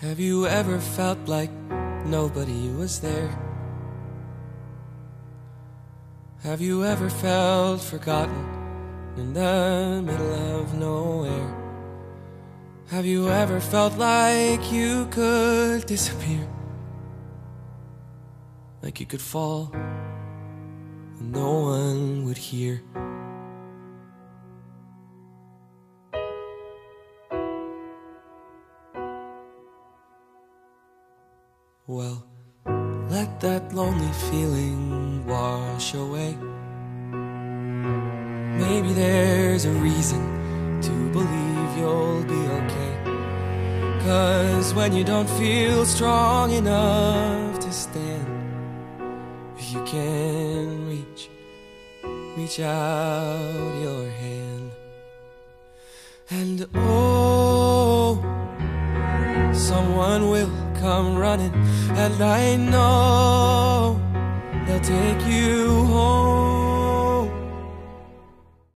Have you ever felt like nobody was there? Have you ever felt forgotten in the middle of nowhere? Have you ever felt like you could disappear? Like you could fall and no one would hear? Well, let that lonely feeling wash away. Maybe there's a reason to believe you'll be okay. 'Cause when you don't feel strong enough to stand, if you can reach out your hand. And oh, someone will come running, and I know they'll take you home.